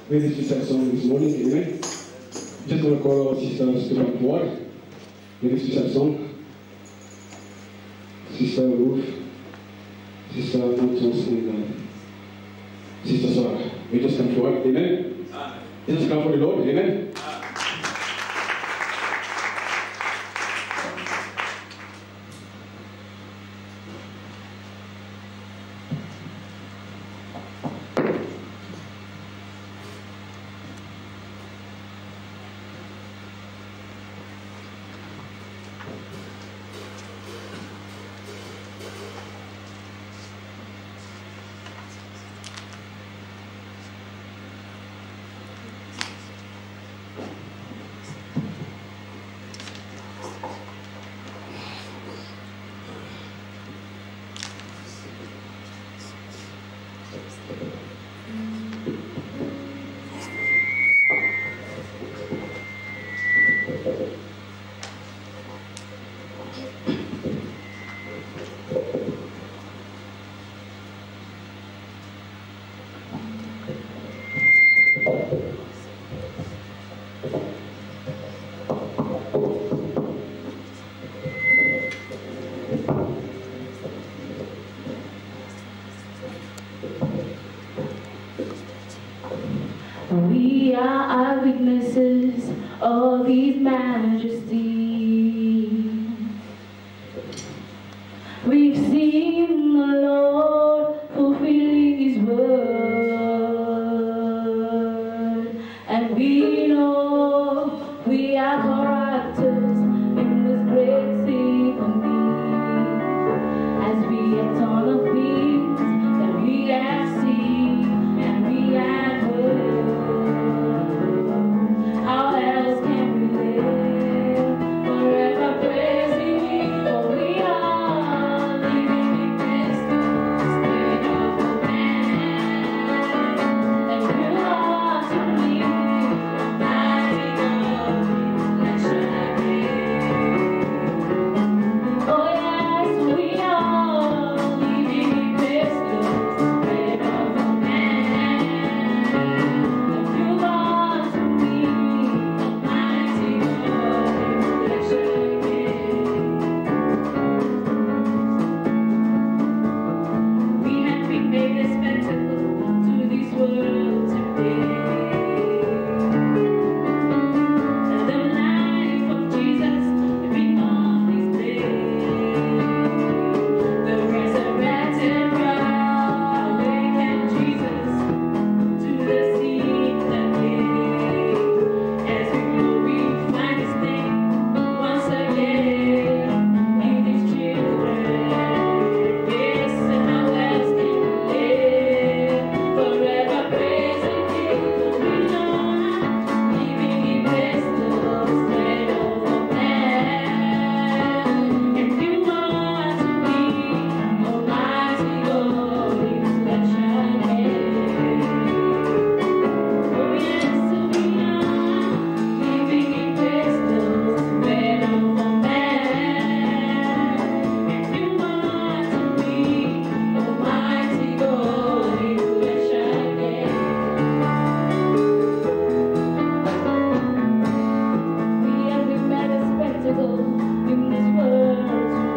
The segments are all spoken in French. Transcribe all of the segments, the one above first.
Minister that song this morning, amen. Just want to call our sisters to come forward. Minister that song. Sister Ruth, Sister Montos, and Sister Sarah. We just come forward, amen. Let us come for the Lord, amen. We are eyewitnesses of His majesty. We've seen the Lord fulfilling His word, and we know we are characters in this great symphony as we act on the things that we have seen and we have heard. How else can we live forever praising Him? For we are living in this state of man, and you are to me, mighty God, let's shine again. Oh yes, we are living in this state of man, and you are to me, mighty God, let's shine again. We have been made a spectacle to this world today. The life of Jesus been on display. The resurrected Christ awakened Jesus to the scene that day. As we glorify His name once again in His children. Yes, and how else can we live forever praising Him? We know living in this love state of man, and you are to be Almighty God, that shall be. Oh yes, we are living in this love state of man, and you are to be Almighty God, that shall be. We have been made a spectacle in this world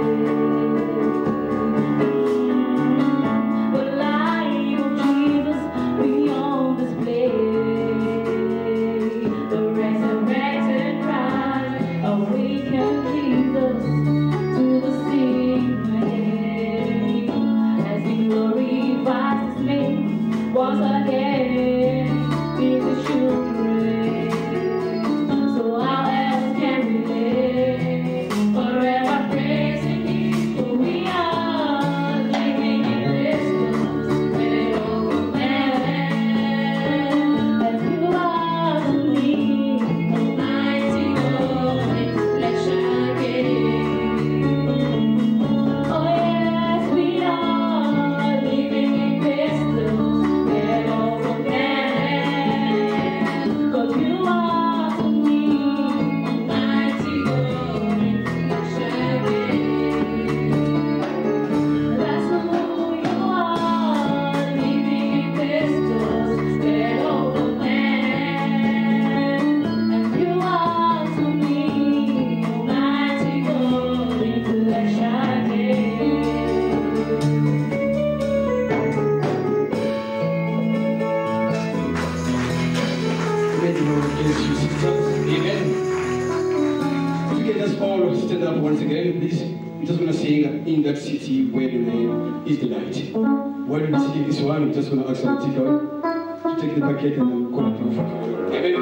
today. The life of Jesus beyond display. The resurrected Christ awakened Jesus to the scene ahead. As He glorifies His name once again in the children. So how else can we live forever praising Him? For we are living in this state of man, as you are to me, Almighty God, let's shine again. Oh yes, we are living in this state of man. bless you, sisters. Amen. If you can just all stand up once again, please. We're just going to sing In That City Where the Rain is the Light. While we sing this one, we're just going to ask our deacon to take the bucket and call it through. Amen.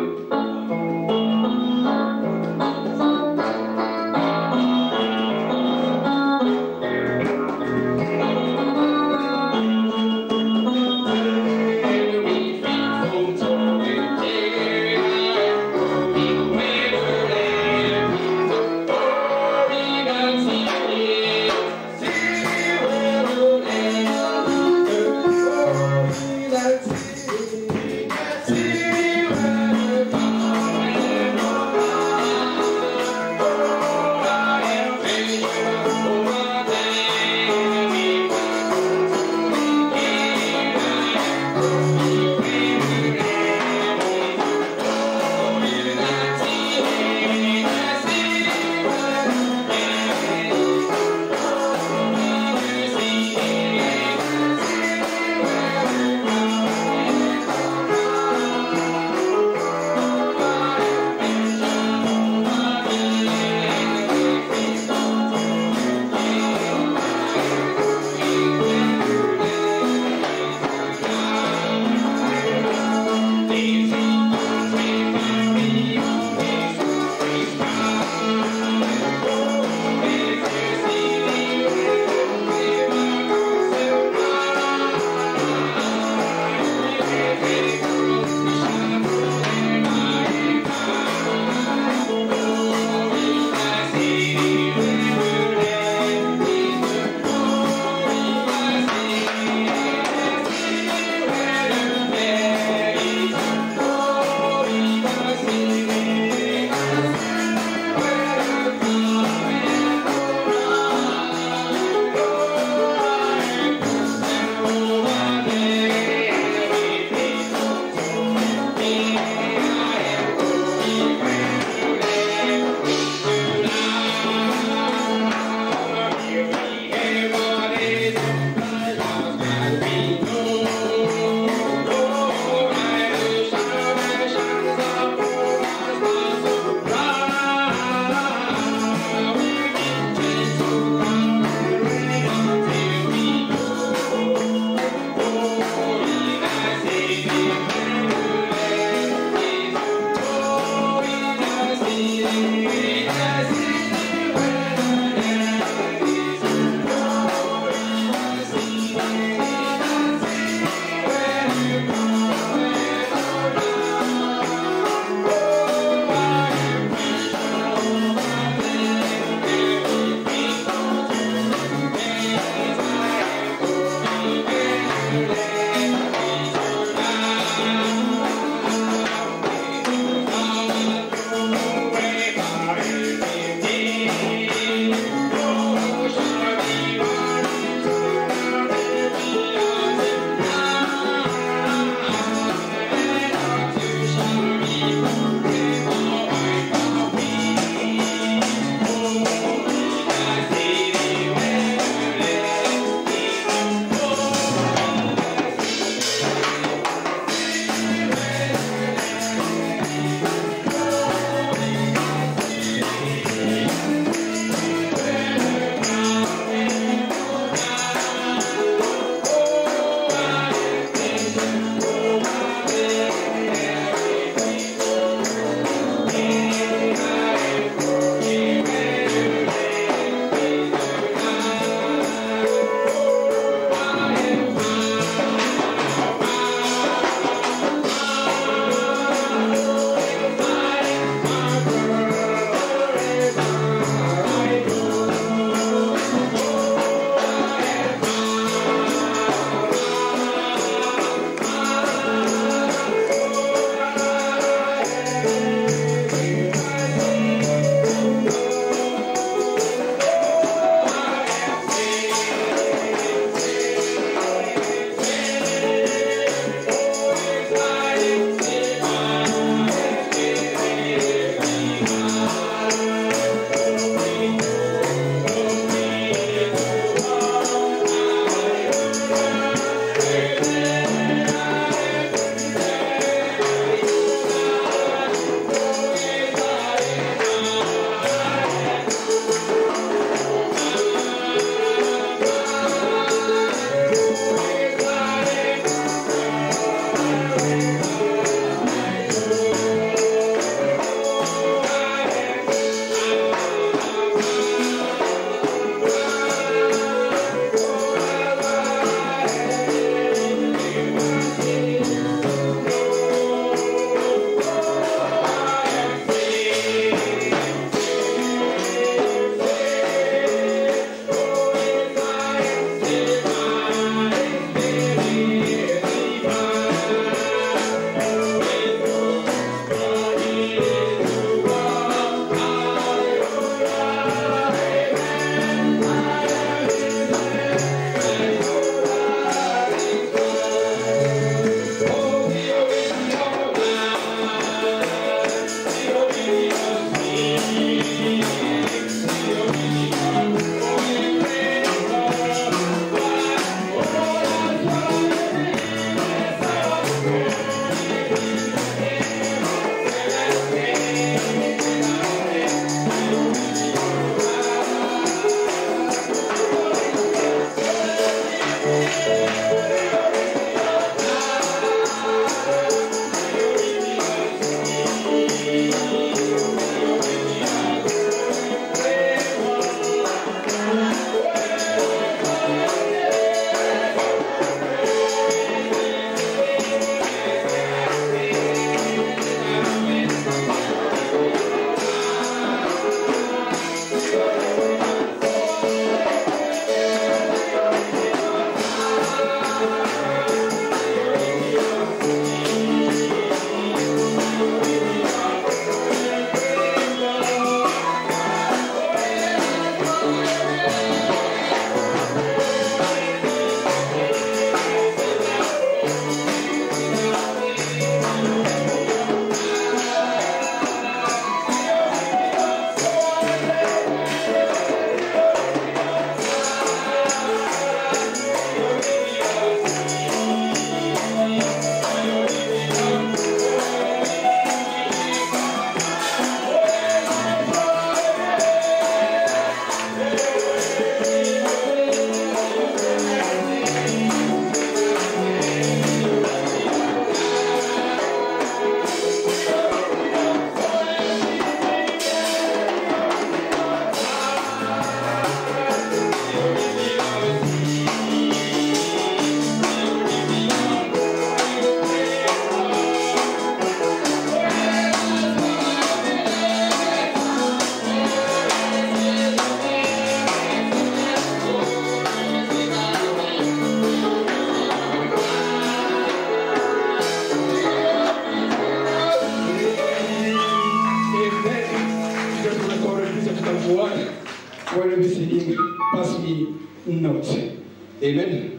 not. Amen.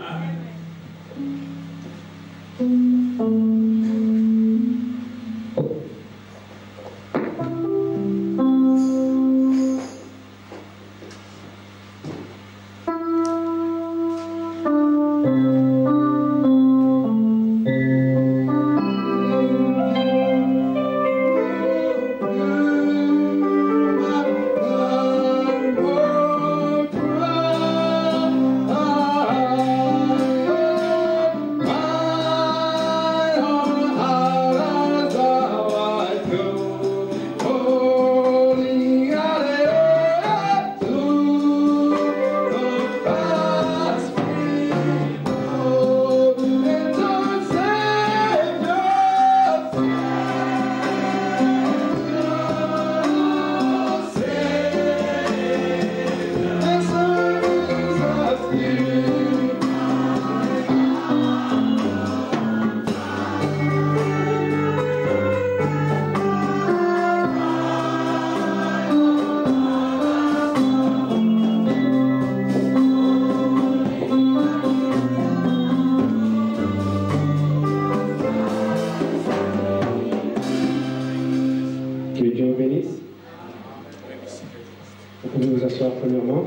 Premièrement,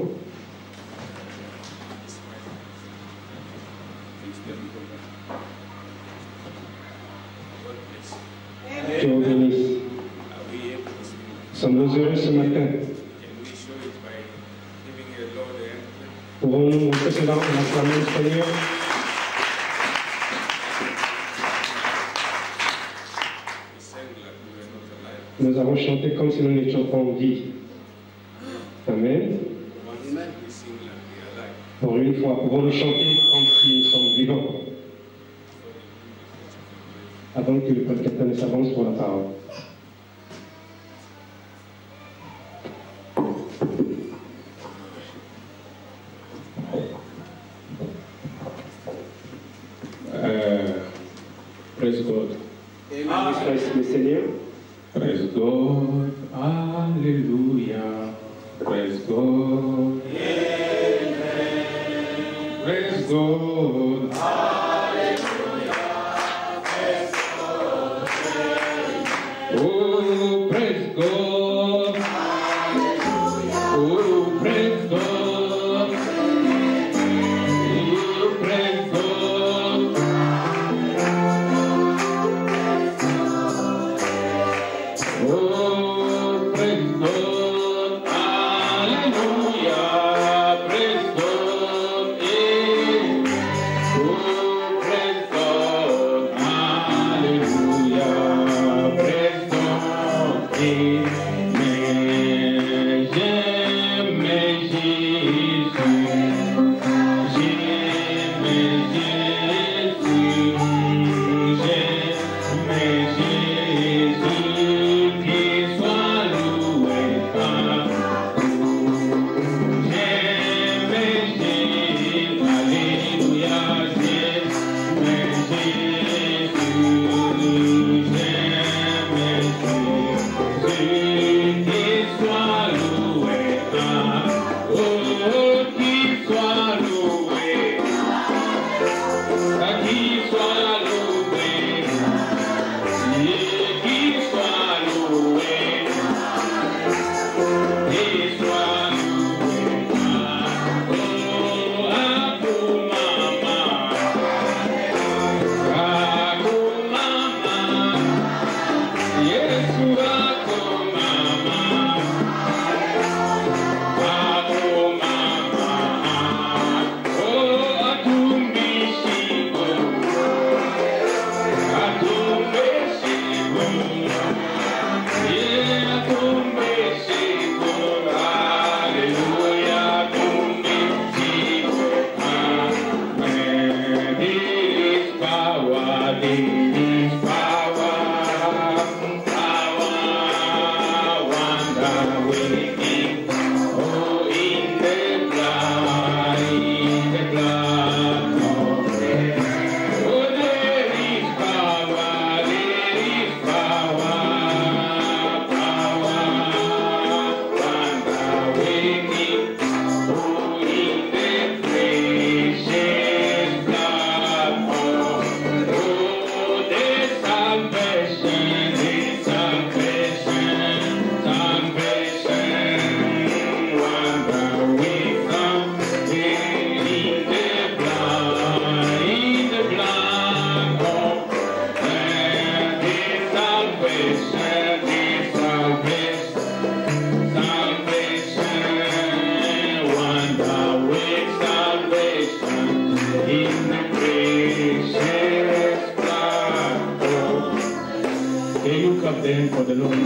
Dieu vous bénisse. Sommes-nous heureux ce matin? Pouvons-nous montrer cela en acclamant le Seigneur? Nous avons chanté comme si nous n'étions pas en vie. Amen. Pour une fois, pouvons-nous chanter comme si nous sommes vivants, avant que le prédicateur ne s'avance pour la parole. Praise God. Praise le Seigneur. Praise God. Hallelujah. Praise God. Amen. Praise God. Hallelujah. Praise God. Oh, praise God. Hallelujah. Oh, praise God. Oh, praise God. Oh, praise God. Hallelujah. Praise God. Oh, praise God. Hallelujah. Praise God. Mais j'aime Jésus. J'aime Jésus. J'aime Jésus. Qu'il soit loué partout. J'aime Jésus. Alléluia. J'aime Jésus. J'aime Jésus. Qu'il soit loué partout. Oh, qu'il soit loué. Qu'il soit loué. Qu'il soit loué. Qu'il soit loué. Oh, Akumama. Akumama. Yesu Akumama. Akumama. Oh, Atumbishigo. Atumbishigo. Yeah, Atumbishigo. Hallelujah. Atumbishigo. Amen. There is power. There is power. Power. Wonder working. Oh, in the blood. In the blood of Jesus. Oh, there is power. There is power. Power. Wonder working. Oh, in the blood. clap them for the Lord.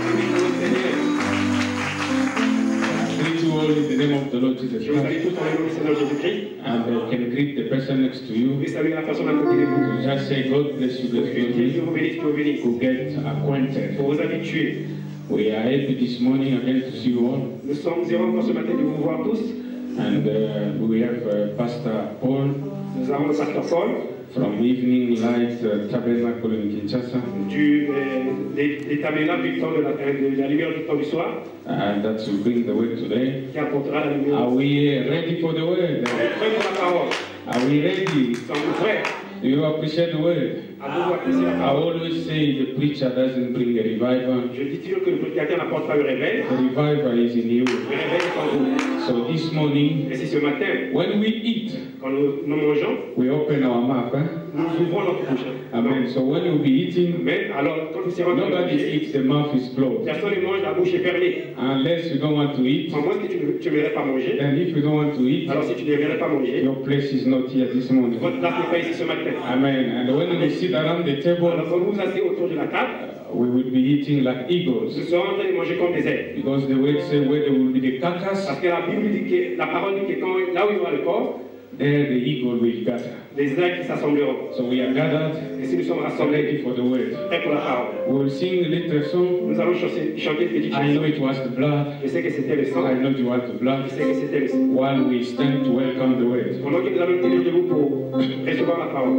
Greet you all in the name of the Lord Jesus Je vous salue Christ. tous dans le nom du Seigneur Jésus-Christ. And can greet the person next to Vous you. pouvez saluer la personne à côté de vous. Just say, God bless you, bless Que Dieu you. vous bénisse, que vous bénisse. To get acquainted. Pour vous habituer. We are happy this morning again to see you all. Nous sommes heureux encore ce matin de vous voir tous. And we have Pastor Paul Nous avons le pasteur Paul from Evening Light Tabernacle in Kinshasa. des tabernacles du temps de la lumière du temps du soir And that will bring the word today. qui apportera la lumière. Are we ready for the word? Prêts pour la parole. Are we ready? Sommes-nous prêts? Do you appreciate the word? Avez-vous apprécié la I parole? always say the preacher doesn't bring a revival. Je dis toujours que le prédicateur n'apporte pas le réveil. The revival is in you. Le réveil est en vous. So this morning, Et si ce matin, when we eat, quand nous mangeons, we open our mouth. nous ouvrons notre bouche. Amen. So when you'll be eating, Mais alors, quand nous serons en train de nobody manger, eats, the mouth is closed. personne ne mange, la bouche est fermée. Unless you don't want to eat, À moins que tu n'aimerais pas manger. and if you don't want to eat, Alors si tu n'aimerais pas manger, your place is not here this morning. votre place n'est pas ici ce matin. Amen. And when we sit around the table, Alors quand vous vous asseyez autour de la table, we will be eating like eagles. nous serons en train de manger comme des aigles. Because the word says where there will be the carcass, Parce que la Bible dit que, la parole dit que là où il y aura le corps, there the eagle will gather. les aigles qui s'assembleront. So we are gathered, Et si nous sommes ready rassemblés, for the word. prêts pour la parole, We will sing a little song. nous allons chanter une petite I know chanson. it was the blood. Je sais que c'était le sang. I know you want the blood. Je sais que c'était le sang. While we stand to welcome the word. Pendant que nous allons tenir debout pour recevoir la parole.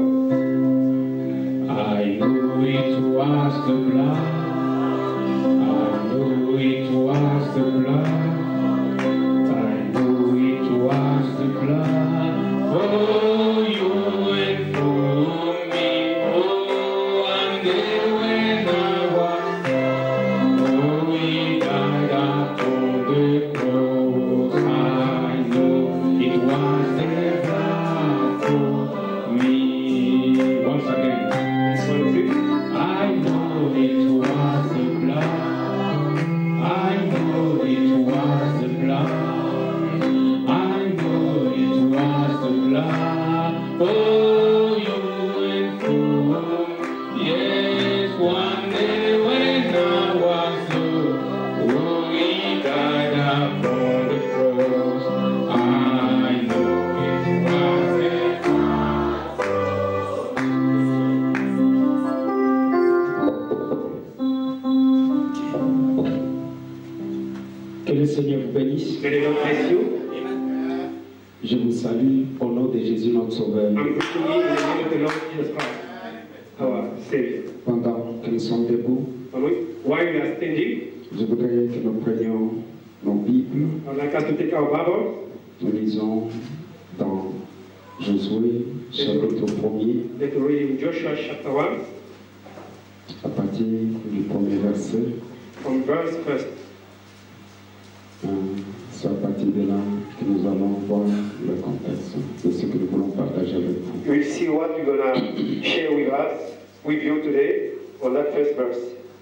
I know it was the blood. I know it was the blood. I know it was the blood. For you and for me. Oh, one day when I was, oh, he died upon the cross. I know it was the blood for me. Once again. I know it was the blood. I know it was the blood. I know it was the blood. For you and for yes, one day when I was low, oh, he died upon the cross. I know it was the Que le Seigneur vous bénisse. Que les gens bless you. Je vous salue au nom de Jésus notre Sauveur. I'm greeting you in the name of the Lord Jesus Christ, our Savior. Pendant que nous sommes debout, While we are standing, je voudrais que nous prenions nos Bibles. I would like us to take our Bible. Nous lisons dans Josué, chapitre 1er, Let's read in Joshua chapter 1, à partir du premier verset. from verse 1. C'est à partir de là que nous allons voir le contexte de ce que nous voulons partager avec vous. We'll see what we're going to share with you today on that first verse.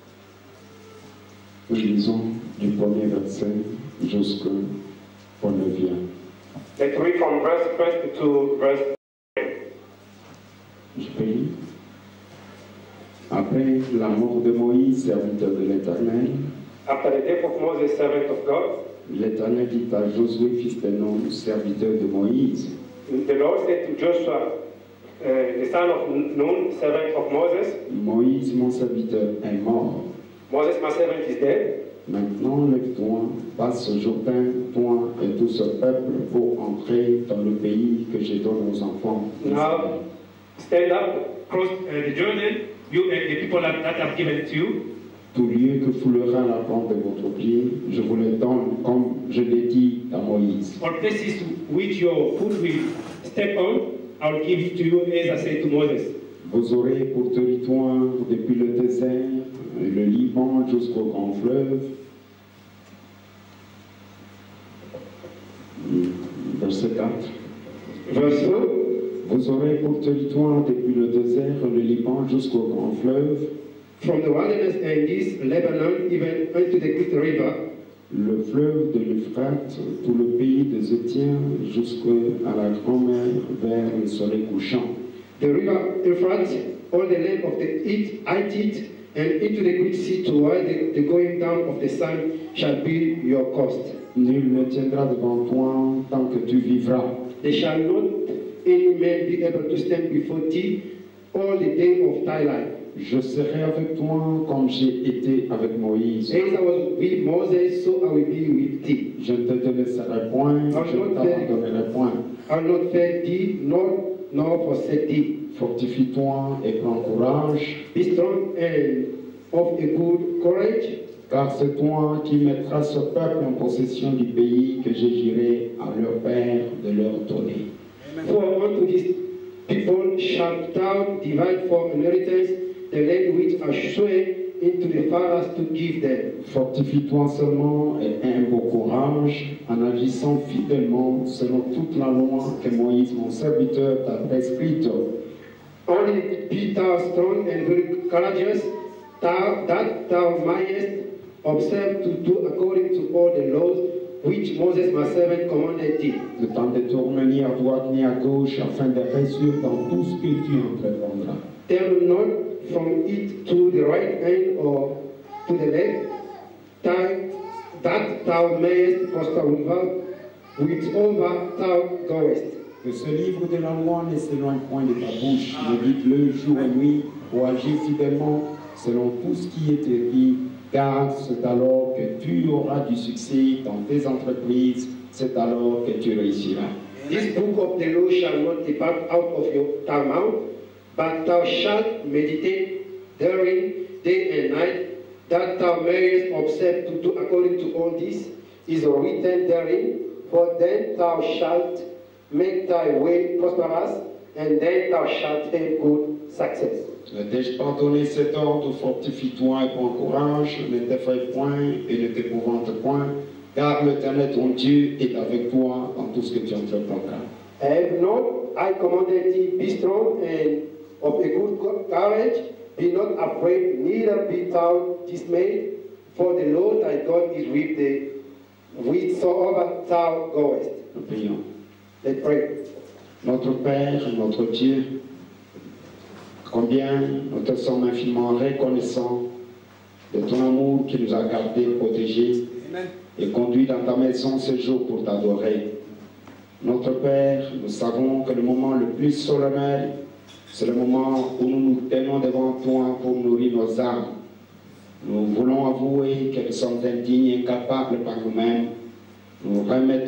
Nous lisons du premier verset jusqu'au 9e. Let's read from verse 1 to verse 9. Je peux lire. Après la mort de Moïse, serviteur de l'Éternel, After the death of Moses, servant of God, l'Éternel dit à Josué, fils de Nun, serviteur de Moïse, the Lord said to Joshua, the son of Nun, servant of Moses, Moïse, mon serviteur, est mort. Moses, my servant, is dead. Maintenant, lève-toi, passe ce Jourdain, toi et tout ce peuple, pour entrer dans le pays que je donne aux enfants. Now, stand up, cross the Jordan, you and the people that I've given to you. Tout lieu que foulera la plante de votre pied, je vous le donne comme je l'ai dit à Moïse. All places which your foot will step on, I will give it to you as I said to Moses. Vous aurez pour territoire depuis le désert, le Liban jusqu'au grand fleuve. Verset 4. Verse 2. Vous aurez pour territoire depuis le désert, le Liban jusqu'au grand fleuve. From the wilderness and this Lebanon, even unto the great river, Le fleuve de l'Euphrate, tout le pays des Étiens, jusqu'à la grand-mer vers le soleil couchant. the river Euphrates, all the land of the Hittite, and into the great sea to where the going down of the sun shall be your cost. Nul ne tiendra devant toi tant que tu vivras. There shall not any man be able to stand before thee all the day of thy life. Je serai avec toi comme j'ai été avec Moïse. As I was with Moses, so I will be with thee. Je ne te délaisserai point, je ne t'abandonnerai point. I will not fail thee, nor forsake thee. Fortifie-toi et prends courage, Be strong and of a good courage, car c'est toi qui mettras ce peuple en possession du pays que je jurai à leur père de leur donner. for unto this people shalt thou divide for inheritance the land which I swear into the fathers to give them. Fortifie-toi seulement et aie un beau courage en agissant fidèlement selon toute la loi que Moïse, mon serviteur, t'a prescrite. Only be thou strong and very courageous, that thou mayest observe to do according to all the laws which Moses my servant commanded thee. Ne t'en détourne ni à droite ni à gauche afin de réussir dans tout ce que tu entreprendras. Turn not from it to the right hand or to the left, that thou mayest prosper whithersoever thou goest. Que ce livre de la loi ne s'éloigne point de ta bouche, médite-le jour et nuit pour agir fidèlement selon tout ce qui est écrit, car c'est alors que tu auras du succès dans tes entreprises, c'est alors que tu réussiras. This book of the law shall not depart out of thy mouth, but thou shalt meditate therein day and night, that thou mayest observe to do according to all this is written therein, for then thou shalt make thy way prosperous, and then thou shalt have good success. Ne t'ai-je pas donné cet ordre, fortifie-toi et prends courage, ne t'effraie point et ne t'épouvante point, car l'Éternel ton Dieu est avec toi dans tout ce que tu entreprendras. Have not I commanded thee, be strong and of a good courage, be not afraid, neither be thou dismayed, for the Lord thy God is with thee, whithersoever thou goest. Nous prions. Let's pray. Notre Père, notre Dieu, combien nous te sommes infiniment reconnaissants de ton amour qui nous a gardés, protégés et conduits dans ta maison ce jour pour t'adorer. Notre Père, nous savons que le moment le plus solennel, c'est le moment où nous nous tenons devant toi pour nourrir nos âmes. Nous voulons avouer que nous sommes indignes, incapables par nous-mêmes. Nous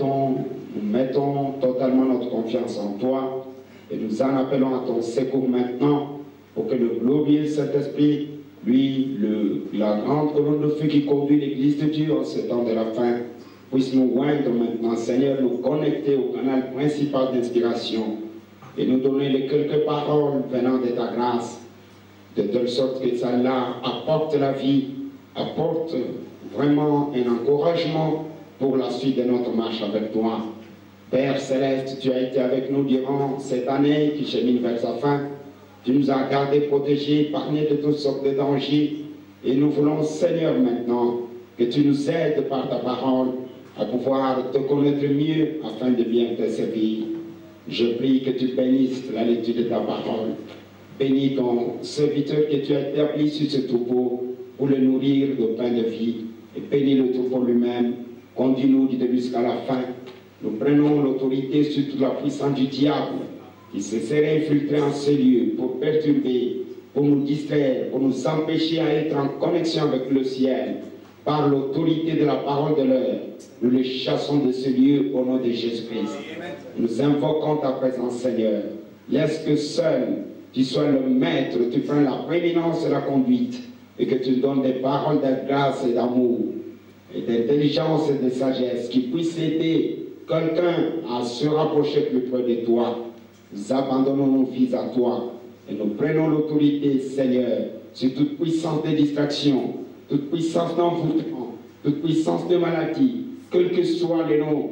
mettons totalement notre confiance en toi et nous en appelons à ton secours maintenant pour que le glorieux Saint-Esprit, lui, la grande colonne de feu qui conduit l'Église de Dieu en ce temps de la fin, puisse nous oindre maintenant, Seigneur, nous connecter au canal principal d'inspiration et nous donner les quelques paroles venant de ta grâce, de telle sorte que celle-là apporte la vie, apporte vraiment un encouragement pour la suite de notre marche avec toi. Père Céleste, tu as été avec nous durant cette année qui chemine vers sa fin. Tu nous as gardés, protégés, épargnés de toutes sortes de dangers. Et nous voulons, Seigneur, maintenant, que tu nous aides par ta parole à pouvoir te connaître mieux afin de bien te servir. Je prie que tu bénisses la lecture de ta parole. Bénis ton serviteur que tu as établi sur ce troupeau pour le nourrir de pain de vie. Et bénis le troupeau lui-même. Conduis-nous du début jusqu'à la fin. Nous prenons l'autorité sur toute la puissance du diable qui se serait infiltré en ces lieux pour perturber, pour nous distraire, pour nous empêcher à être en connexion avec le ciel. Par l'autorité de la parole de l'heure, nous les chassons de ce lieu au nom de Jésus-Christ. Nous invoquons ta présence, Seigneur. Laisse que seul tu sois le maître, tu prennes la prééminence et la conduite, et que tu donnes des paroles de grâce et d'amour, et d'intelligence et de sagesse qui puissent aider quelqu'un à se rapprocher plus près de toi. Nous abandonnons nos vies à toi et nous prenons l'autorité, Seigneur, sur toute puissance de distraction, toute puissance d'envoûtement, toute puissance de maladie, quel que soit le nom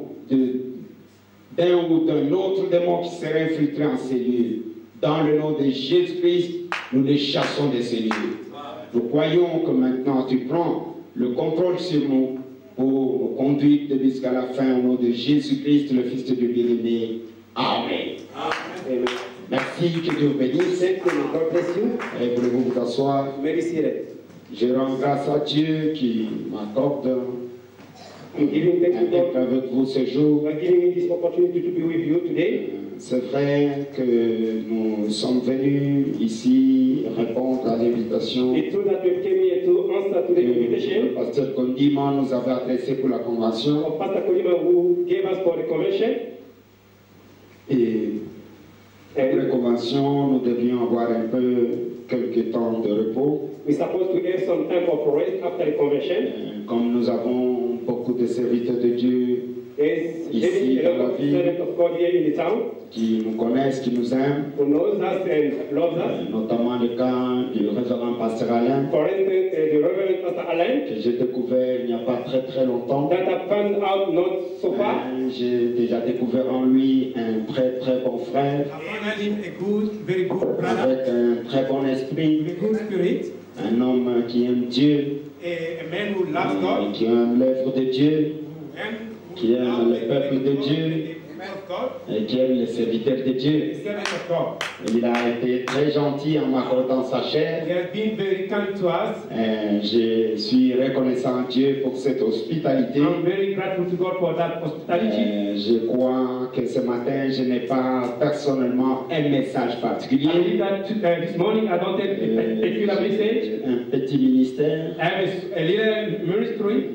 d'un ou d'un autre démon qui serait infiltré en ces lieux. Dans le nom de Jésus-Christ, nous les chassons de ces lieux. Nous croyons que maintenant tu prends le contrôle sur nous pour nous conduire jusqu'à la fin au nom de Jésus-Christ, le Fils de Dieu bien-aimé. Amen. Amen. Merci, que Dieu vous bénisse. Thank you. God bless you. Et voulez-vous vous asseoir? You may be seated. Je rends grâce à Dieu qui m'accorde I'm giving thanks to d'être God avec vous ce jour. for giving me this opportunity to be with you today. C'est vrai que nous sommes venus ici répondre à l'invitation It's true that we came here to answer to the que le invitation pasteur Kondima nous avait adressée pour la convention. of Pastor Kolima who gave us for the convention. Et après la And convention, nous devions avoir un peu quelques temps de repos. we're supposed to have some time of rest after the convention. Comme nous avons beaucoup de serviteurs de Dieu There's Ici, a lot dans la of ville. servants of God here in the town qui nous connaissent, qui nous aiment, who knows us and loves us. notamment le cas du révérend pasteur Alain, For instance, the Reverend Pastor Alain, que j'ai découvert il n'y a pas très longtemps. that I found out not so far. J'ai déjà découvert en lui un très bon frère, I found him a good, very good brother, avec un très bon esprit, with a good spirit, un homme qui aime Dieu, a man who loves God, qui aime l'œuvre de Dieu, qui aime loves le peuple de Dieu, the man of God, et qui aime les serviteurs de Dieu. the servant of God. Il a été très gentil en m'accordant sa chair. He has been very kind to us. Je suis reconnaissant à Dieu pour cette hospitalité. I'm very grateful to God for that hospitality. Je crois que ce matin, je n'ai pas personnellement un message I believe particulier, that this morning I don't have a particular message. un petit ministère. I have a little ministry.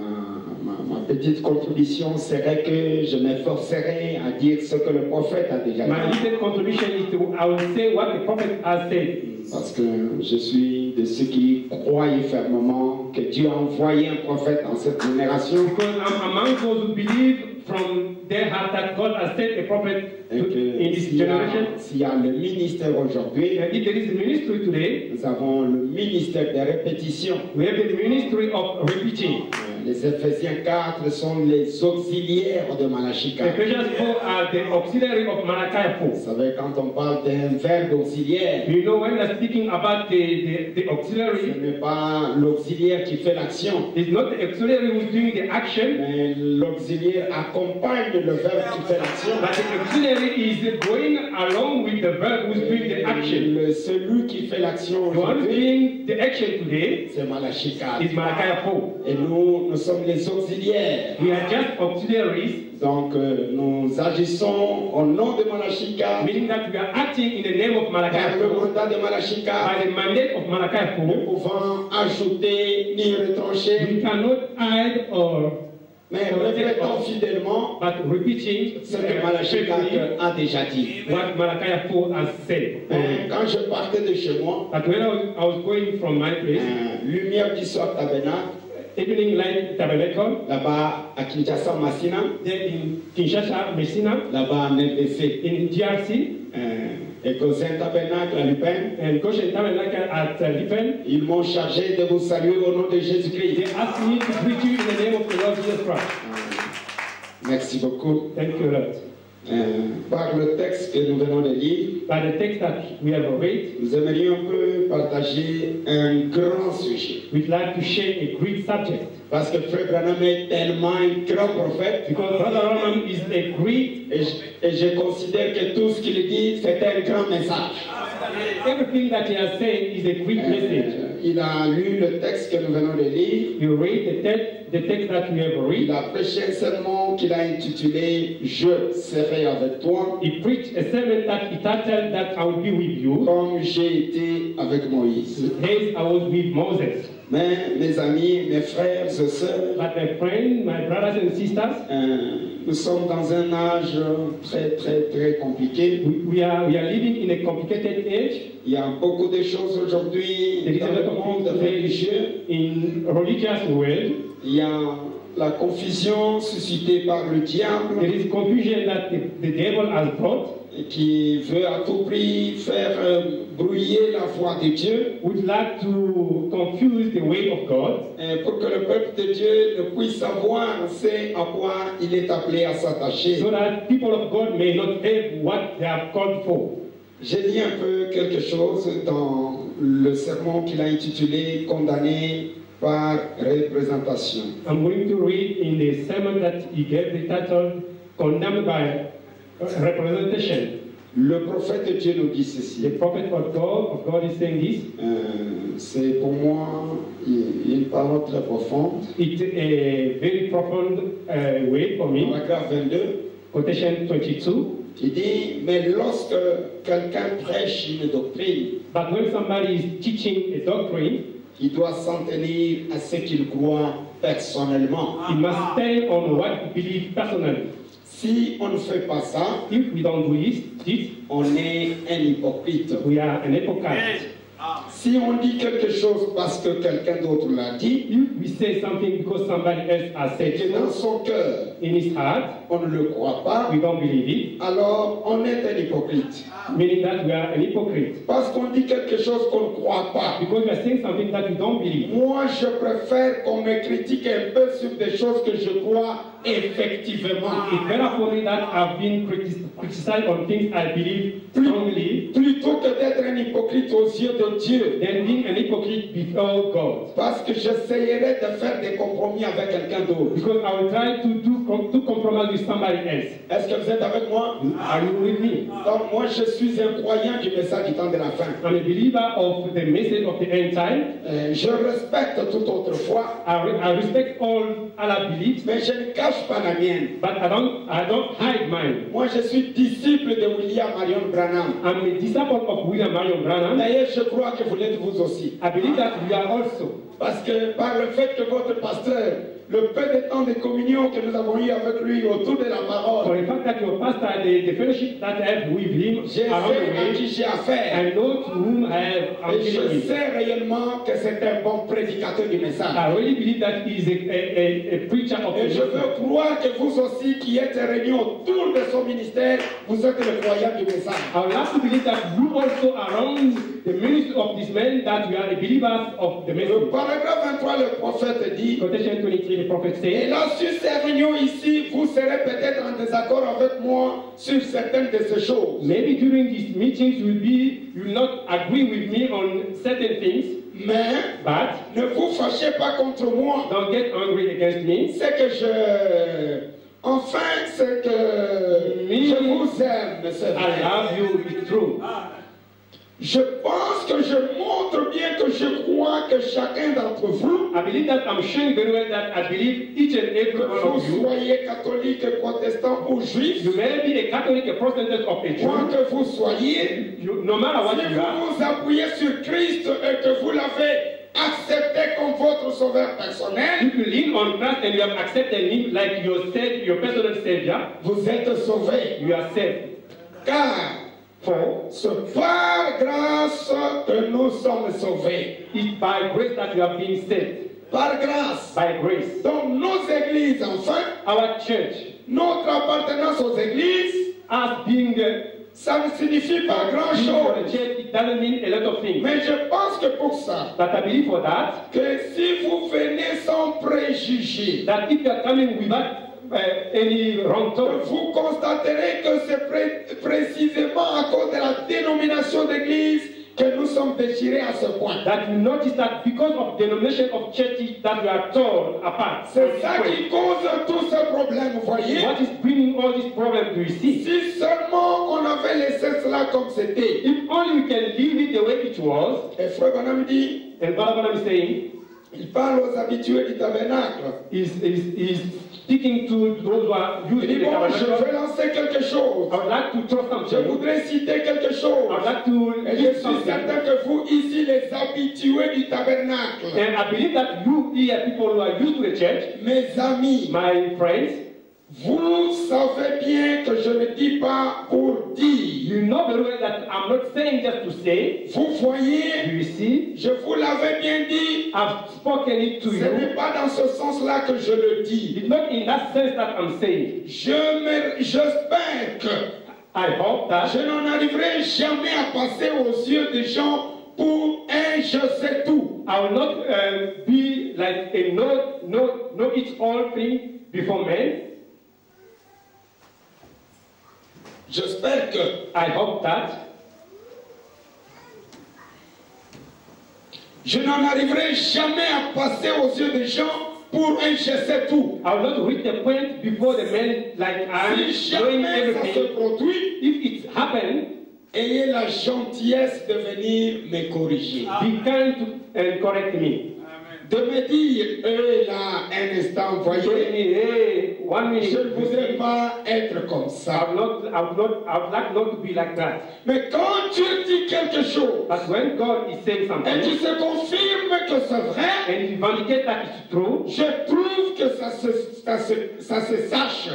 Ma petite contribution serait que je m'efforcerai à dire ce que le prophète a déjà My dit. little contribution is to, I will say what the prophet has said. Parce que je suis de ceux qui croient fermement que Dieu a envoyé un prophète dans cette génération. Because I'm among those who believe from their heart that God has sent a prophet Et in que this generation. s'il y a le ministère aujourd'hui, And if there is a ministry today, nous avons le ministère de répétition. we have the ministry of repeating. Les Éphésiens 4 sont les auxiliaires de Malachie The 4. Ephesians 4 are the auxiliary of Malachi Vous 4. savez, quand on parle d'un verbe auxiliaire, You know, when we're speaking about the ce auxiliary, n'est pas l'auxiliaire qui fait l'action, it's not the auxiliary who's doing the action, mais l'auxiliaire accompagne le verbe qui fait l'action. but the auxiliary is going along with the verb who's doing the action. Celui qui fait l'action The one aujourd'hui, doing the action today c'est Malachie 4. is Malachi 4. Et nous sommes les auxiliaires. We are just auxiliaries, Donc, nous agissons au nom de Malachie 4, meaning that we are acting in the name of Malachi par le 4, mandat de Malachie 4. by the mandate of Malachi Nous 4. pouvons ajouter ni retrancher, We cannot hide or mais répétons fidèlement but repeating ce que Malachie 4 a déjà dit. what Malachi 4 has said. Quand je partais de chez moi, But when I was going from my place, Lumière du Soir Tabernacle, Evening Light Tabernacle, là-bas à Kinshasa, Massina, then in Kinshasa, Messina, là-bas en RDC, in DRC, et Cousin Tabernacle à Lupin, and Goshen Tabernacle at Lipen, ils m'ont chargé de vous saluer au nom de Jésus-Christ. they asked me to greet you in the name of the Lord Jesus Christ. Merci beaucoup. Thank you, Lord. Par le texte que nous venons de lire, By the text that we have read, nous aimerions un peu partager un grand sujet. we'd like to share a great subject. Parce que Frère Branham est tellement un grand prophète, Because Brother Roman is a great, et je considère que tout ce qu'il dit, c'est un grand message. everything that he has said is a great message. Il a lu le texte que nous venons de lire. You read the text that we have Il read. a prêché un sermon qu'il a intitulé « Je serai avec toi He preached a sermon that he titled that I will be with you, comme j'ai été avec Moïse ». as I was with Moses. Mais mes amis, mes frères et sœurs, But my friends, my brothers and sisters, nous sommes dans un âge très compliqué. we are living in a complicated age. Il y a beaucoup de choses aujourd'hui There is a dans le lot of monde things today religieux. in religious world. Il y a la confusion suscitée par le diable There is confusion that the devil has brought, qui veut à tout prix faire brouiller la voie de Dieu would like to confuse the way of God, pour que le peuple de Dieu ne puisse savoir ce à quoi il est appelé à s'attacher. so that people of God may not have what they are called for. J'ai dit un peu quelque chose dans le sermon qu'il a intitulé « Condamné par représentation ». I'm going to read in the sermon that he gave the title Condemned by Representation. Le prophète de Dieu nous dit ceci. The prophet of God is saying this. C'est pour moi une parole très profonde. It's a very profound way for me. Paragraphe 22. Quotation 22. Il dit, mais lorsque quelqu'un prêche une doctrine, But when somebody is teaching a doctrine, il doit s'en tenir à ce qu'il croit personnellement. he must stand on what he believes personally. Si on ne fait pas ça, If we don't do this, on est un hypocrite. we are an hypocrite. Si on dit quelque chose parce que quelqu'un d'autre l'a dit, If we say something because somebody else has et said que dans so son cœur, in his heart, on ne le croit pas, we don't believe it, alors on est un hypocrite. meaning that we are an hypocrite. Parce qu'on dit quelque chose qu'on ne croit pas. Because we are saying something that we don't believe. Moi, je préfère qu'on me critique un peu sur des choses que je crois effectivement. It's better for me that I've been criticized on things I believe strongly Plutôt que d'être un hypocrite aux yeux de Dieu. than being an hypocrite before God. Parce que j'essayerai de faire des compromis avec quelqu'un d'autre. Because I will try to compromise with somebody else. Est-ce que vous êtes avec moi? Are you with me? Donc moi, je suis un croyant du message du temps de la fin. I'm a believer of the message of the end time. Je respecte toute autre foi, I respect all other beliefs, mais je ne cache pas la mienne. but I don't hide mine. Moi, je suis disciple de William Marion Branham. I'm a disciple of William Marion Branham. D'ailleurs, je crois que vous l'êtes vous aussi. I believe that we are also. Parce que par le fait que votre pasteur, le peu de temps de communion que nous avons eu avec lui autour de la For parole, the fact that your pastor, the fellowship that I have with him je sais around the à qui way, j'ai affaire. I know to whom I'm Et je dealing with. sais réellement que c'est un bon prédicateur du message. I really believe that he is a preacher of Et the je veux gospel. croire que vous aussi qui êtes réunis autour de son ministère, vous êtes le croyant du message. I would like to believe that you also around the ministry of this man that we are the believers of the Le message. paragraphe 23, le prophète dit, Quotation 23, the prophet et says, là, sur ces réunions ici, vous serez peut-être en désaccord avec moi sur certaines de ces choses. maybe during these meetings you will not agree with me on certain things, Mais but ne vous fâchez pas contre moi. don't get angry against me. C'est que enfin, c'est que je vous aime, c'est I vrai. love you, it's true. Je pense que je montre bien que je crois que chacun d'entre vous, I believe that I'm showing very well that I believe each and every que one vous of you, soyez catholique, protestant ou juif, you may be a Catholic, a Protestant, of a quoi Jew, que vous soyez, no matter what si you are, vous vous appuyez sur Christ et que vous l'avez accepté comme votre sauveur personnel, if you lean on Christ and you have accepted Him like your personal Savior, vous êtes sauvé. you are saved. Car For c'est par grâce que nous sommes sauvés. it's by grace that you have been saved. Par grâce. By grace. Donc nos églises, enfin, Our church, notre appartenance aux églises, as being ça ne signifie pas being for the grand-chose. church, it doesn't mean a lot of things. Mais je pense que pour ça, But I believe for that, que si vous venez sans préjugés, that if you are coming without any wrong thoughts, vous constaterez que c'est précisément à cause de la dénomination d'église que nous sommes déchirés à ce point. that you notice that because of denomination of churches that we are torn apart. C'est ça qui cause tous ces problèmes, vous voyez. What is bringing all these problems to you see? Si seulement on avait laissé cela comme c'était. If only we can leave it the way it was, Et Frère Branham dit, and what I'm saying il parle aux habitués du tabernacle. is speaking to those who are Il using dit, the bon, je tabernacle. vais lancer quelque chose. I would like to throw Je something. voudrais citer quelque I chose. would like to Et je give suis something. certain que vous, ici, les habitués du tabernacle, And I believe that you here, people who are used to the church, mes amis, my friends, vous savez bien que je ne dis pas pour dire. you know very well that I'm not saying just to say. Vous Do voyez, you see? je vous l'avais bien dit. I've spoken it to Ce you. n'est pas dans ce sens-là que je le dis. It's not in that sense that I'm saying. J'espère que I hope that je n'en arriverai jamais à passer aux yeux des gens pour un je sais tout. I will not be like a know it all thing before men. J'espère que I hope that je n'en arriverai jamais à passer aux yeux des gens pour un je sais tout. I will not reach the point before the men like I'm Si knowing jamais ça se everything. produit, If it happen, ayez la gentillesse de venir me corriger. be kind and correct me. De me dire, là, un instant, Tell voyez, me, hey, 1 minute. je ne voudrais pas être comme ça. I would like not to be like that. Mais quand Dieu dit quelque chose, But when God is saying et something, qu'il se confirme que c'est vrai, and He vindicates that it's true, je trouve que ça se sache.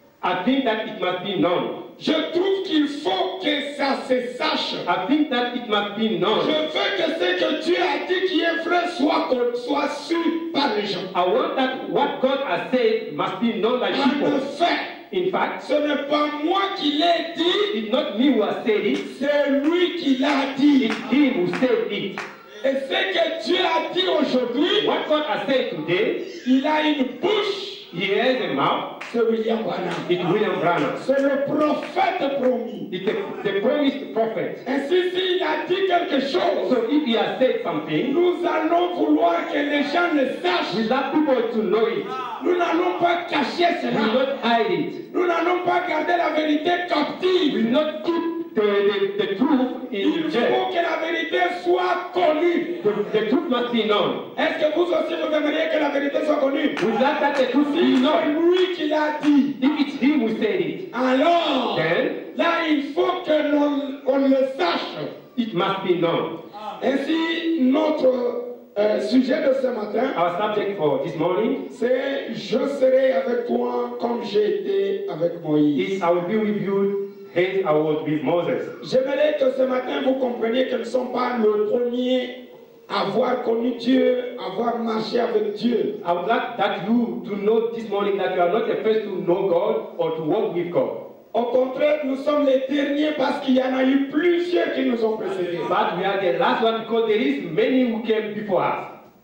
I think that it must be known. Je trouve qu'il faut que ça se sache. I think that it must be Je known. veux que ce que Dieu a dit qui est vrai soit su par les gens. I want that what God has said must be known by En people. effet, In fact, ce n'est pas moi qui l'ai dit, it's not me who has said it, c'est lui qui l'a dit. it's Him who said it. Et ce que Dieu a dit aujourd'hui, What God has said today, il a une bouche, He has a mouth, c'est William Branham. it's William Branham. C'est le prophète promis. It's the promised prophet. Ainsi, s'il a dit quelque chose, So if He has said something, nous allons vouloir que les gens le sachent. we love people to know it. Nous n'allons pas cacher We will cela. not hide it. Nous n'allons pas garder la vérité We captive. will not keep the truth Il in jail. faut que la vérité soit connue. The truth must be known. Est-ce que vous aussi vous aimeriez que la vérité soit connue? We love that the truth be Si known. c'est lui qui l'a dit, If it's Him who said it, alors then là il faut que l'on le sache. it must be known. Ainsi, notre sujet de ce matin, Our subject for this morning c'est je serai avec toi comme j'ai été avec Moïse. is I will be with you as I was with Moses. J'aimerais que ce matin vous compreniez que nous ne sommes pas le premier à avoir connu Dieu, à avoir marché avec Dieu. I would like that you to know this morning that you are not the first to know God or to walk with God. Au contraire, nous sommes les derniers parce qu'il y en a eu plusieurs qui nous ont précédés. But we are the last one because there is many who came before us.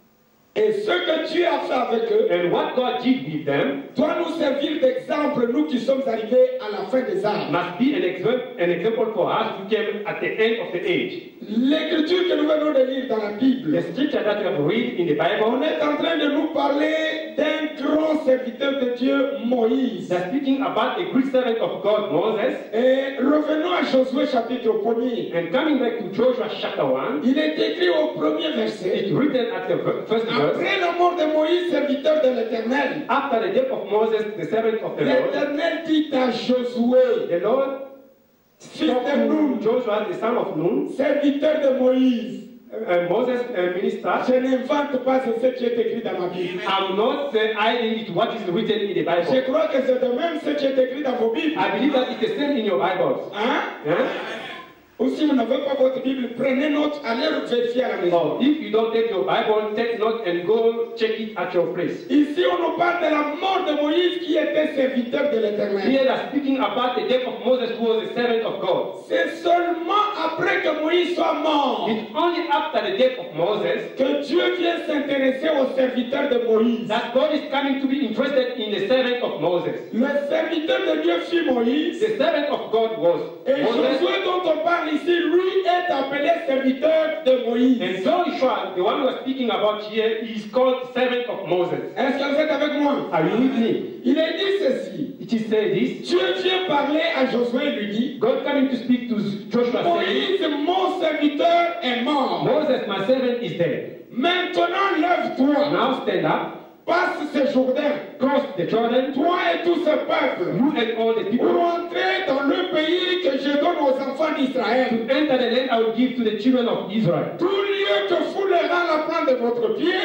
Et ce que Dieu a fait avec eux And what God did with them doit nous servir d'exemple, nous qui sommes arrivés à la fin des âges. must be an example for us who came at the end of the age. L'écriture que nous venons de lire dans la Bible, The scripture that we have read in the on Bible, est en train de nous parler d'un grand serviteur de Dieu, Moïse. they're speaking about a great servant of God, Moses. Et revenons à Josué chapitre 1er. And coming back to Joshua chapter 1, Il est écrit au premier verset. it's written at the first verse, Après la mort de Moïse, serviteur de l'Éternel, after the death of Moses, the servant of the Lord, l'Éternel dit à Josué, the Lord fils spoke de to Nun, Joshua, the son of Nun, serviteur de Moïse, Moses, minister. je n'invente pas ce qui est écrit dans ma Bible. I'm not hiding it what is written in the Je Bible. crois que c'est de même ce qui est écrit dans vos Bibles. I believe that it's the same in your Bibles. Hein? Huh? Ou si vous n'avez pas votre Bible, prenez note, allez vérifier à la maison. So if you don't take your Bible, take note and go check it at your place. Ici, on nous parle de la mort de Moïse qui était serviteur de l'Éternel. Here they're speaking about the death of Moses, who was a servant of God. C'est seulement après que Moïse soit mort It's only after the death of Moses que Dieu vient s'intéresser aux serviteurs de Moïse. that God is coming to be interested in the servant of Moses. Le serviteur de Dieu fut Moïse. The servant of God was Et Moses. Josué dont on parle ici, lui est appelé serviteur de Moïse. And Joshua, the one we're speaking about here, is called servant of Moses. Est-ce que vous êtes avec moi? Are you with me? Il est dit ceci. It is said this. Dieu vient parler à Josué et lui dit, God coming to speak to Joshua saying, Moïse, mon serviteur, est mort. Moses, my servant, is dead. Maintenant, lève-toi, Now stand up, passe ce Jourdain, cross the Jordan, toi et tout ce peuple, you and all the people, pour entrer dans le pays que je donne aux enfants d'Israël. to enter the land I will give to the children of Israel. Tout lieu que foulera la plante de votre pied,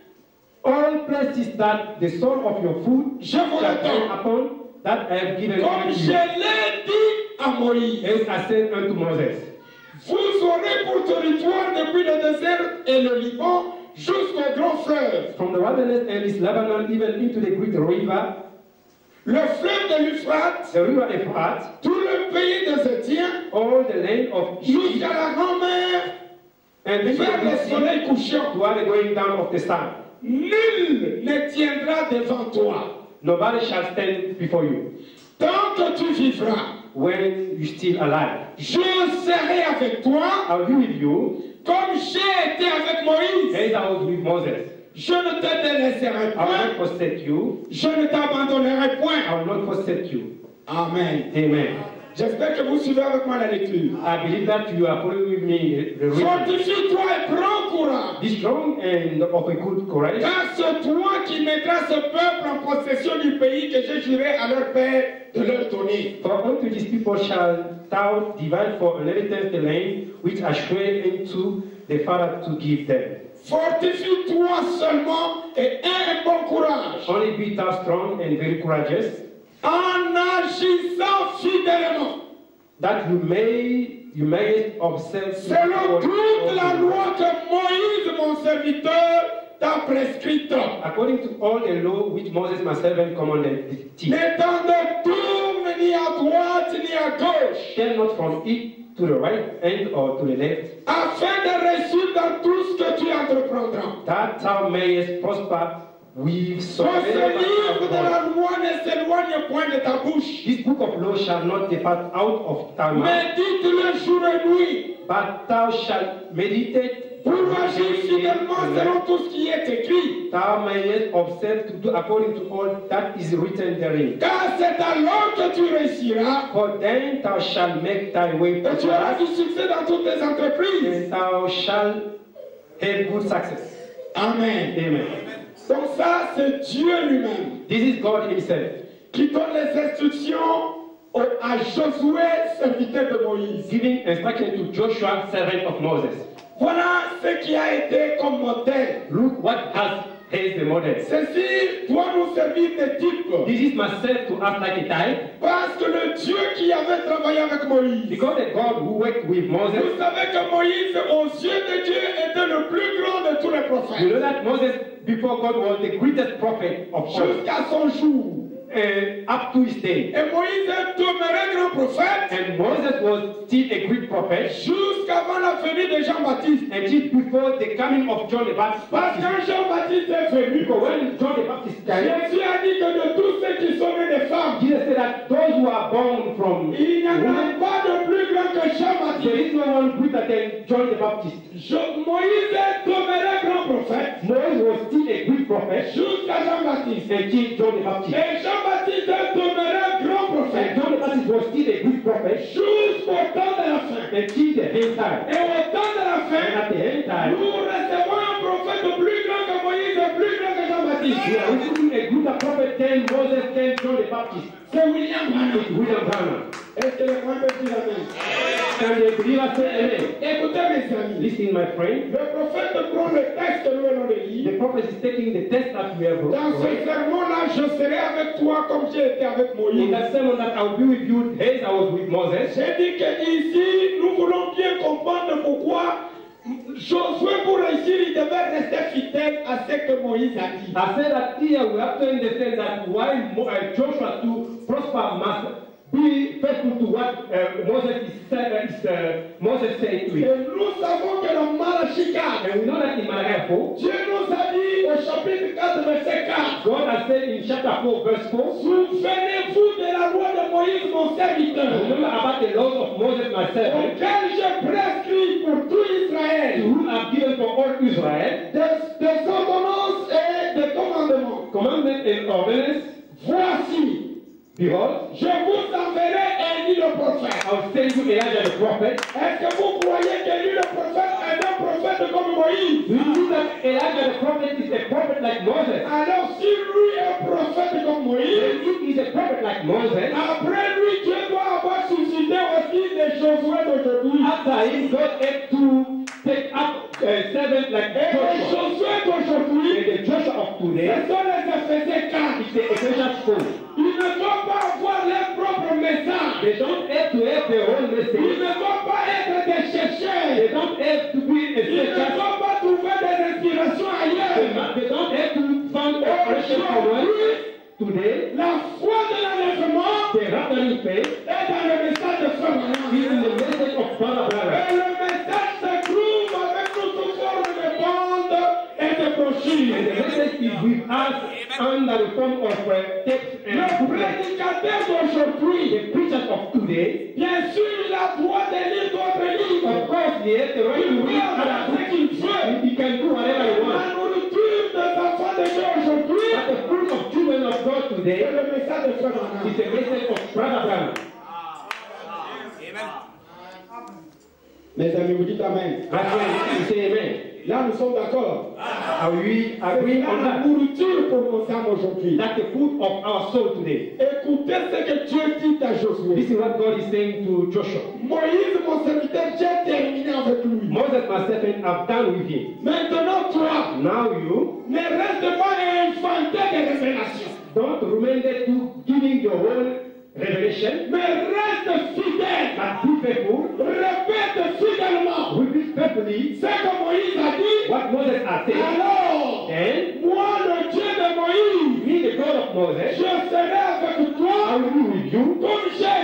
All places that the sole of your foot je vous shall le donne. come upon, that I have given Comme unto je you. l'ai dit à Moïse. As I said unto Moses, Vous aurez pour territoire depuis le désert et le Liban jusqu'au grand fleuve. from the wilderness and its Lebanon, even into the great river, Le fleuve de l'Euphrate, the river Euphrates, tout le pays des Étiens, all the land of Egypt, jusqu'à la grand-mer, and into vers le the sea, soleil couchant. toward the going down of the sun. Nul ne tiendra devant toi. Nobody shall stand before you Tant que tu vivras, when you're still alive. je serai avec toi, I'll be with you comme j'ai été avec Moïse. as I was with Moses. Je ne te délaisserai I will point, not forsake you. je ne t'abandonnerai point. I will not forsake you. Amen. Amen. J'espère que vous suivez avec moi la lecture. I believe that you are following with me the reading. Fortifie-toi et prends courage. Be strong and of a good courage. Car c'est toi qui mettras ce peuple en possession du pays que j'ai juré à leur père de leur donner. For unto these people shall thou divide for inheritance the land which I swear unto the Father to give them. Fortifie-toi seulement et aie un bon courage. Only be thou strong and very courageous, En agissant fidèlement. that you may observe Selon toute la loi que Moïse, mon serviteur, t'a prescrite. according to all the law which Moses my servant commanded thee. Ne t'en détourne ni à droite ni à gauche, Turn not from it to the right hand or to the left, afin de réussir dans tout ce que tu entreprendras. that thou mayest prosper with so Que ce livre de la loi ne s'éloigne point de ta bouche. This book of law shall not depart out of thy mouth, Médite-le jour et nuit, but thou shalt meditate pour agir fidèlement selon tout ce qui est écrit. thou mayest observe to do according to all that is written therein. Car c'est alors que tu réussiras For then thou shalt make thy way et tu auras prosperous, du succès dans toutes tes entreprises. and thou shalt have good success. Amen. Amen. Donc ça, c'est Dieu lui-même This is God himself qui donne les instructions à Josué, serviteur de Moïse. giving instruction to Joshua, servant of Moses. Voilà ce qui a été comme modèle. Look what has the model. Ceci doit nous servir de type. This is myself to act like a type, Parce que le Dieu qui avait travaillé avec Moïse, because the God who worked with Moses, vous savez que Moïse, aux yeux de Dieu, était le plus grand de tous les you prophètes. know that Moses before God was the greatest prophet of all, Jusqu'à son jour. up to his day. Et Moïse demeurait grand prophète And Moses was still a great prophet jusqu'avant la venue de Jean-Baptiste. until before the coming of John the Baptist. Parce que quand Jean-Baptiste est venu, Because when John the Baptist came, Jésus a dit que de tous ceux qui sont nés des femmes, Jesus said that those who are born from il n'y en a women, pas de plus grand que there Jean-Baptiste. is no one greater than John the Baptist. Moïse demeurait grand prophète Moses was still a great prophet jusqu'à Jean-Baptiste. until John the Baptist. Et Jean-Baptiste demeurait grand prophète And John the Baptist was still a great prophet jusqu'au temps de la fin. until the end time. Et au temps de la And fin, at the end time, nous recevons un prophète plus grand que Moïse et plus grand que we Jean-Baptiste. are receiving a greater prophet than Moses, than John the Baptist. C'est William Branham. It's William Branham. Est-ce que les frères peuvent dire amen? Can the believer say amen? Écoutez mes amis, Listen, my friend. le prophète prend le texte que nous venons de lire. The prophet is taking the test that we have Dans ce read. sermon-là, je serai avec toi comme j'ai été avec In Moïse. that sermon that I will be with you as I was with Moses, J'ai dit qu'ici, nous voulons bien comprendre pourquoi Josué, pour réussir, il devait rester fidèle à ce que Moïse a dit. I said that here we have to understand that why Joshua to prosper must be faithful to what Moses said to Et him. nous savons que le Malachi 4, And we know that in Malachi 4, Dieu nous a dit au chapitre 4, verset 4, God has said in chapter 4, verse 4, souvenez-vous de la loi de Moïse, mon serviteur, remember about the laws of Moses, my servant, auquel j'ai prescrit pour tout Israël, whom I've given for all Israel, des ordonnances et des commandements. commandment and ordinance. Voici, Behold, je vous enverrai Élie le prophète. I will send you Elijah the prophet. Est-ce que vous croyez qu'Élie le prophète est un prophète comme Moïse? Do you think that Elijah the prophet is a prophet like Moses? Alors si lui est prophète comme Moïse, If he is a prophet like Moses, après lui Dieu doit avoir suscité aussi des Josué d'aujourd'hui. after him, God had to take up a servant like Et les Joshua. Josué d'aujourd'hui, And the Joshua of ce today sont les Éphésiens 4. is the Ephesians 4. Ils ne doivent pas avoir leur propre message. They don't have to have their own Ils message. ne doivent pas être des They chercheurs. don't have to be a Ils ne searcher. doivent pas trouver des inspirations ailleurs. They don't have to find inspiration somewhere. Today, La foi de l'enlèvement the rapturing faith est dans le message de Frère is Branham. in the message of Brother Branham. Et le message se trouve avec nous sous forme de bandes et de And brochures. the message is with us under the form of text Le and booklet. prédicateur d'aujourd'hui, The preachers of today, bien sûr, il a droit de lire d'autres of livres. course, he has the right Il to peut read faire other ce books. qu'il veut. He can do whatever he La wants. nourriture des enfants de Dieu aujourd'hui, But the fruit of children of God c'est today le message de Frère Branham. is the message of Brother Branham. Mes amis, vous dites Amen. My friend, you say amen. Là, nous sommes d'accord. Are we agreeing on C'est la that? nourriture pour nos âmes aujourd'hui. That's the food of our soul today. Écoutez ce que Dieu dit à Josué. This is what God is saying to Joshua. Moïse, mon serviteur, j'ai terminé avec lui. Moses, my servant, I've done with him. Maintenant, toi, Now you ne reste pas à inventer des révélations. don't remain there to giving your own revelation, Mais reste fidèle. but be faithful. Répète fidèlement. Repeat faithfully Ce que Moïse a dit. what Moses has said. Alors, Then, moi, le Dieu de Moïse, me, the God of Moses, je serai avec I toi will be with you comme j'ai